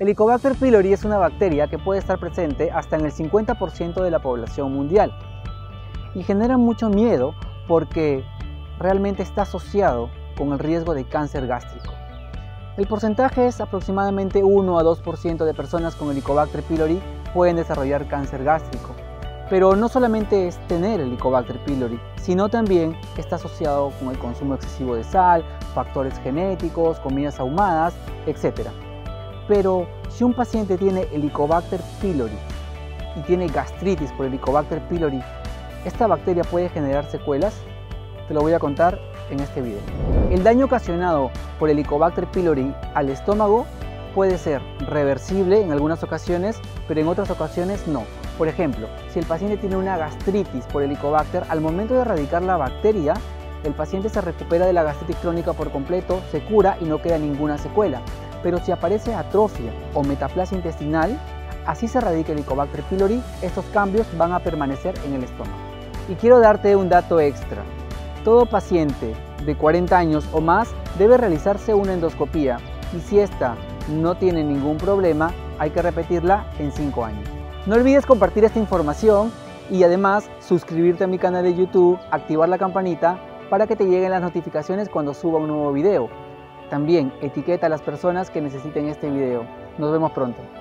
Helicobacter pylori es una bacteria que puede estar presente hasta en el 50% de la población mundial y genera mucho miedo porque realmente está asociado con el riesgo de cáncer gástrico. El porcentaje es aproximadamente 1 a 2% de personas con Helicobacter pylori pueden desarrollar cáncer gástrico. Pero no solamente es tener Helicobacter pylori, sino también está asociado con el consumo excesivo de sal, factores genéticos, comidas ahumadas, etc. Pero si un paciente tiene Helicobacter pylori y tiene gastritis por Helicobacter pylori, ¿esta bacteria puede generar secuelas? Te lo voy a contar en este video. El daño ocasionado por Helicobacter pylori al estómago puede ser reversible en algunas ocasiones, pero en otras ocasiones no. Por ejemplo, si el paciente tiene una gastritis por Helicobacter, al momento de erradicar la bacteria, el paciente se recupera de la gastritis crónica por completo, se cura y no queda ninguna secuela. Pero si aparece atrofia o metaplasia intestinal, así se erradica el Helicobacter pylori, estos cambios van a permanecer en el estómago. Y quiero darte un dato extra. Todo paciente de 40 años o más debe realizarse una endoscopía y si esta no tiene ningún problema, hay que repetirla en 5 años. No olvides compartir esta información y además suscribirte a mi canal de YouTube, activar la campanita para que te lleguen las notificaciones cuando suba un nuevo video. También etiqueta a las personas que necesiten este video. Nos vemos pronto.